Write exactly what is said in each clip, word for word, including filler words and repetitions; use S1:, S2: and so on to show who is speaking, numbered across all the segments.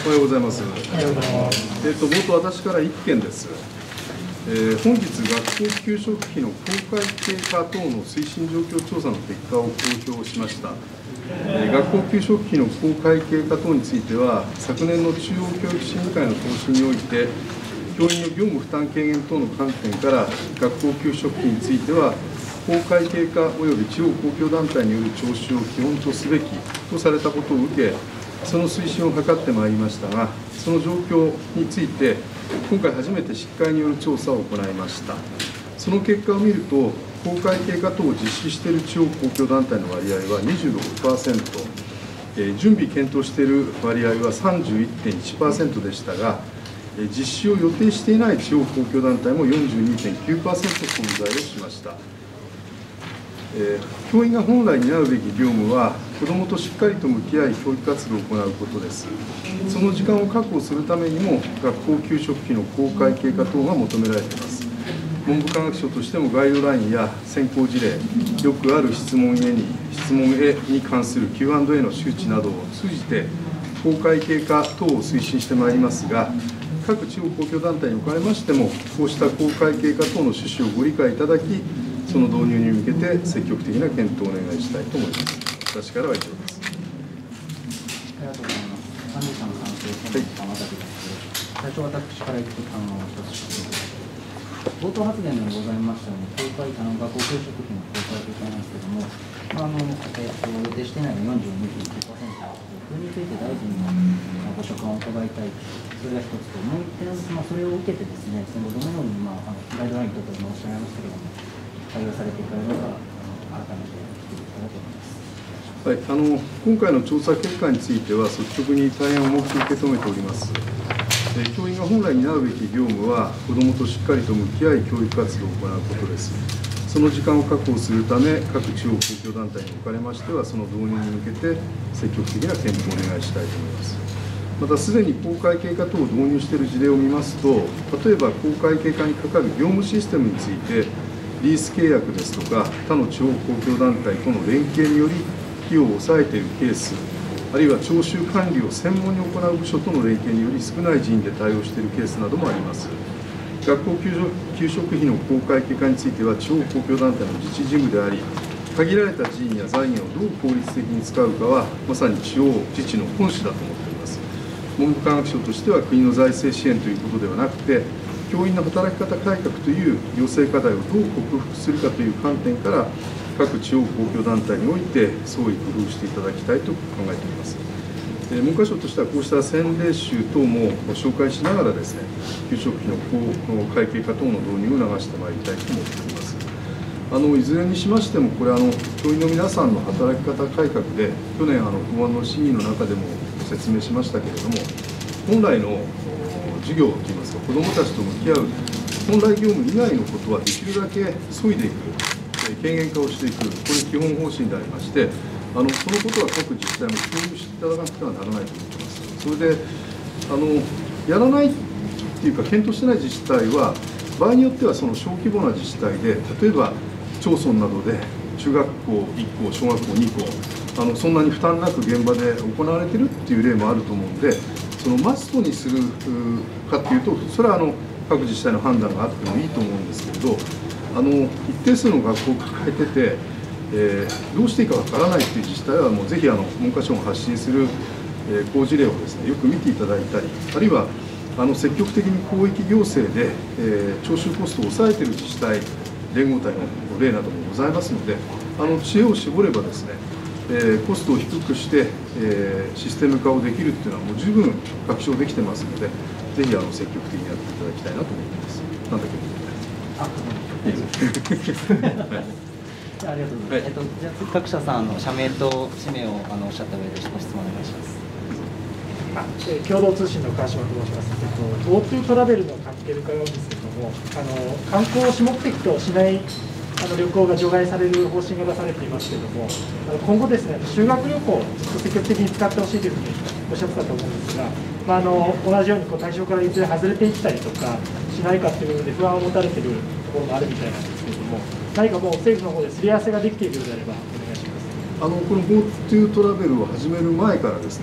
S1: おはようございます。えっと冒頭私から一件です。えー、本日学校給食費の公開経過等の推進状況調査の結果を公表しました。えー、学校給食費の公開経過等については、昨年の中央教育審議会の答申において、教員の業務負担軽減等の観点から、学校給食費については、公開経過及び地方公共団体による徴収を基本とすべきとされたことを受け、その推進を図ってまいりましたが、その状況について、今回初めて執会による調査を行いました。その結果を見ると、公開経過等を実施している地方公共団体の割合は にじゅうろくパーセント、えー、準備検討している割合は さんじゅういってんいちパーセント でしたが、えー、実施を予定していない地方公共団体も よんじゅうにてんきゅうパーセント 存在をしました。えー、教員が本来担うべき業務は、子どもとしっかりと向き合い、教育活動を行うことです。その時間を確保するためにも、学校給食費の公開経過等が求められています。文部科学省としてもガイドラインや選考事例、よくある質問へに質問へに関する キューアンドエー の周知などを通じて、公開経過等を推進してまいりますが、各地方公共団体におかれましても、こうした公開経過等の趣旨をご理解いただき、その導入に向けて積極的な検討をお願いしたいと思います。私からは以上です。
S2: ありがとうございます。三人さんの賛成、本日浜崎です。最初、私から一つあの一つ質問です。冒頭発言でございましたように、公開あの学校給食費の公開経過なんですけれども、あのえっと予定していないのが よんじゅうにてんきゅうパーセント、これについて大臣のご所感を伺いたい、それが一つと、もう一点、まあ、それを受けてですね、そのどのように、まあ、あのガイドライン等々申し上げましたけれども、対応されていかれるのか、改めて聞いていきたいと思います。
S1: はい、あの今回の調査結果については、率直に大変重く受け止めております。え教員が本来担うべき業務は、子どもとしっかりと向き合い、教育活動を行うことです。その時間を確保するため、各地方公共団体におかれましては、その導入に向けて積極的な検討をお願いしたいと思います。また、すでに公開経過等を導入している事例を見ますと、例えば公開経過にかかる業務システムについて、リース契約ですとか、他の地方公共団体との連携により、費用を抑えているケース、あるいは徴収管理を専門に行う部署との連携により少ない人員で対応しているケースなどもあります。学校給食給食費の公開経過については、地方公共団体の自治事務であり、限られた人員や財源をどう効率的に使うかは、まさに地方自治の本旨だと思っております。文部科学省としては、国の財政支援ということではなくて、教員の働き方改革という行政課題をどう克服するかという観点から、各地方公共団体において創意工夫していただきたいと考えております。文科省としてはこうした先例集等も紹介しながらですね、給食費の公開経過等の導入を促してまいりたいと思っております。あのいずれにしましても、これあの教員の皆さんの働き方改革で、去年あの法案の審議の中でも説明しましたけれども、本来の授業といいますか、子どもたちと向き合う本来業務以外のことはできるだけ削いでいく、軽減化をしていく、これ基本方針でありまして、あのそのことは各自治体も共有していただかなくてはならないと思っています。それであのやらないっていうか、検討してない自治体は、場合によってはその小規模な自治体で、例えば町村などで中学校いっこ、小学校にこ、あのそんなに負担なく現場で行われているっていう例もあると思うので、そのマストにするかっていうと、それはあの各自治体の判断があってもいいと思うんですけれど、あの一定数の学校を抱えてて、えー、どうしていいかわからないという自治体は、もうぜひあの文科省が発信する、えー、好事例をですね、よく見ていただいたり、あるいはあの積極的に広域行政で、えー、徴収コストを抑えている自治体、連合体の例などもございますので、あの知恵を絞ればですね、えー、コストを低くして、えー、システム化をできるっていうのは、もう十分確証できてますので、ぜひあの積極的にやっていただきたいなと思っています。なんだっけ
S2: ありがとうございます。はい、えっと、じゃあ、各社さんの社名と氏名をあのおっしゃった上で、ご質問お願いします。
S3: あえー、共同通信の川島と申します。えっと、GoTo トラベルの関係伺うんですけれども、あの観光を主目的としないあの旅行が除外される方針が出されていますけれども、あの今後ですね、修学旅行を積極的に使ってほしいというふうにおっしゃってたと思うんですが、まあ、あの同じようにこう対象からいずれ外れていったりとかしないかという部分で不安を持たれているところもあるみたいなんですけれども、何かもう政府の方ですり合わせができているようであればお願いします。
S1: あのこの GoTo トラベルを始める前からですね、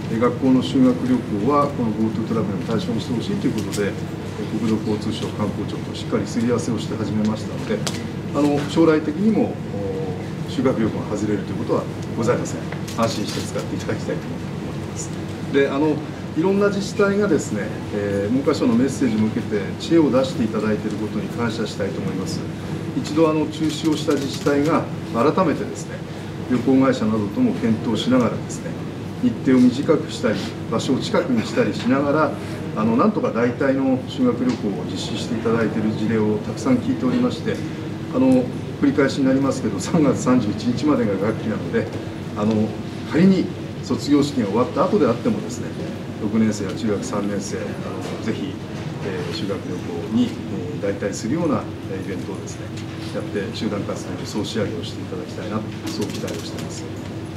S1: 学校の修学旅行はこの GoTo トラベルの対象にしてほしいということで、国土交通省観光庁としっかりすり合わせをして始めましたので、あの将来的にも修学旅行が外れるということはございません。安心して使っていただきたいと思います。で、あのいろんな自治体がですね、えー、文科省のメッセージを受けて知恵を出していただいていることに感謝したいと思います。一度あの中止をした自治体が改めてですね、旅行会社などとも検討しながらですね、日程を短くしたり場所を近くにしたりしながら、あのなんとか代替の修学旅行を実施していただいている事例をたくさん聞いておりまして、あの繰り返しになりますけど、さんがつさんじゅういちにちまでが学期なので、あの仮に卒業式が終わった後であってもですね、ろくねん生や中学さんねん生、あのぜひ、えー、修学旅行に、えー、代替するようなイベントをですね、やって集団活動に総仕上げをしていただきたいなと、そう期待をしています。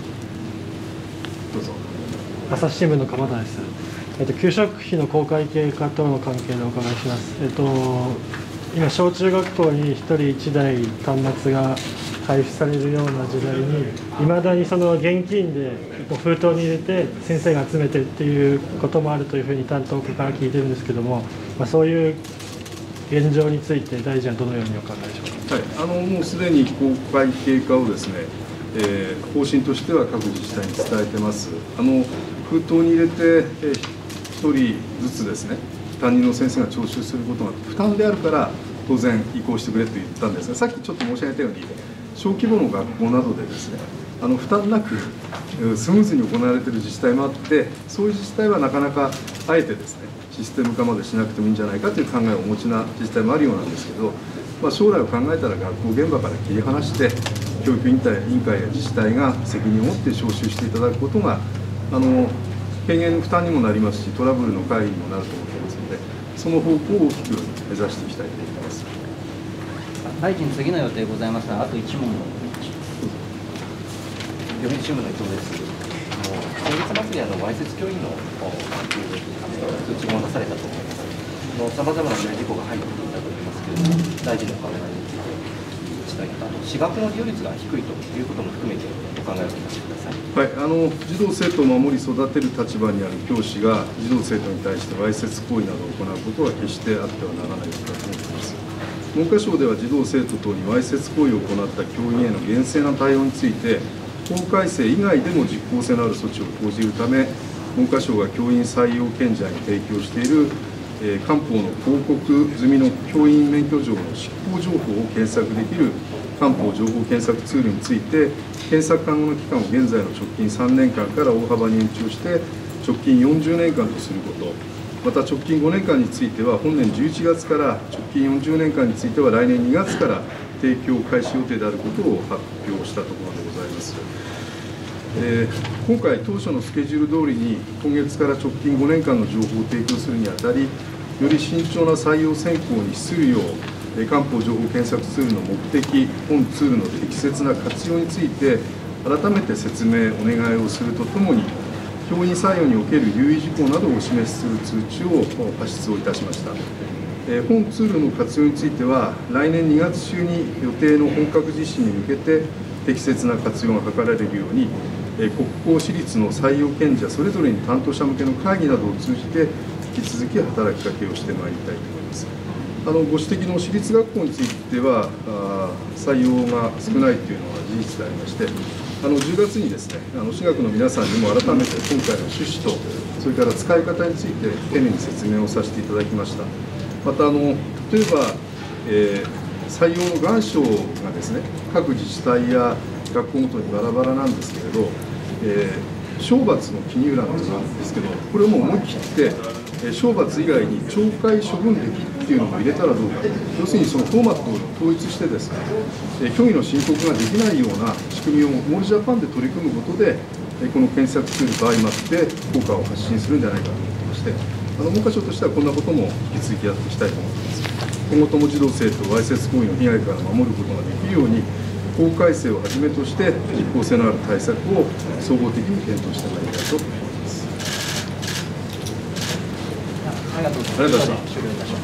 S1: どうぞ。
S4: 朝日新聞の鎌田です。えっと、給食費の公開経過との関係でお伺いします。えっと、今、小中学校にひとりいちだい端末が配布されるような時代に、いまだにその現金で封筒に入れて先生が集めてるっていうこともあるというふうに担当課から聞いてるんですけども、まあ、そういう現状について大臣はどのようにお考えでしょうか。
S1: はい、あのもうすでに公開経過をですね、えー、方針としては各自治体に伝えてます。あの封筒に入れて、えー、ひとりずつですね、担任の先生が徴収することが負担であるから当然移行してくれと言ったんですが、さっきちょっと申し上げたように小規模の学校などでですね、あの負担なくスムーズに行われている自治体もあって、そういう自治体はなかなかあえてですね、システム化までしなくてもいいんじゃないかという考えをお持ちな自治体もあるようなんですけど、まあ、将来を考えたら学校現場から切り離して教育委員会委員会や自治体が責任を持って招集していただくことがあの軽減の負担にもなりますし、トラブルの回避にもなると思っていますので、その方向を大きく目指していきたいと思います。
S2: 大臣、次の予定ございますが、あといち問。
S5: 読売新聞の伊藤です。あの先月末にあのわいせつ教員の通知も出されたと思います。さまざまな事故が入っていたと思いますけれども、大臣のお考えについてお聞きしたいと、あと私学の利用率が低いということも含めてお考えを聞かせてください。
S1: はい、あの児童生徒を守り育てる立場にある教師が児童生徒に対してわいせつ行為などを行うことは決してあってはならないことだと思っています。文科省では児童生徒等にわいせつ行為を行った教員への厳正な対応について、法改正以外でも実効性のある措置を講じるため、文科省が教員採用権者に提供している、えー、官報の広告済みの教員免許状の執行情報を検索できる官報情報検索ツールについて、検索可能な期間を現在の直近さんねんかんから大幅に延長して直近よんじゅうねんかんとすること、また直近ごねんかんについては本年じゅういちがつから直近よんじゅうねんかんについては来年にがつから提供開始予定であることを発表したところでございます。えー、今回、当初のスケジュール通りに今月から直近ごねんかんの情報を提供するにあたり、より慎重な採用選考に資するよう、官報情報検索ツールの目的、本ツールの適切な活用について、改めて説明、お願いをするとともに、教員採用における留意事項などをお示しする通知を発出をいたしました。えー、本ツールの活用については、来年にがつ中に予定の本格実施に向けて、適切な活用が図られるように、えー、国公私立の採用権者それぞれに担当者向けの会議などを通じて、引き続き働きかけをしてまいりたいと思います。あのご指摘の私立学校については、あ採用が少ないというのは事実でありまして、あのじゅうがつにですね、あの私学の皆さんにも改めて今回の趣旨と、それから使い方について丁寧に説明をさせていただきました。またあの例えば、えー、採用の願書がですね、各自治体や学校ごとにバラバラなんですけれど、えー、懲罰の記入欄なんですけど、これをもう思い切って、えー、懲罰以外に懲戒処分歴っていうのも入れたらどうか、要するにそのフォーマットを統一してですね、えー、虚偽の申告ができないような仕組みをモールジャパンで取り組むことで、えー、この検索ツールと相まって効果を発信するんじゃないかと思っていまして、あの文科省としてはこんなことも引き続きやっていきたいと思っています。今後とも児童生徒をわいせつ行為の被害から守ることができるように、法改正をはじめとして実効性のある対策を総合的に検討してまいりたいと思います。
S2: ありがとうございました。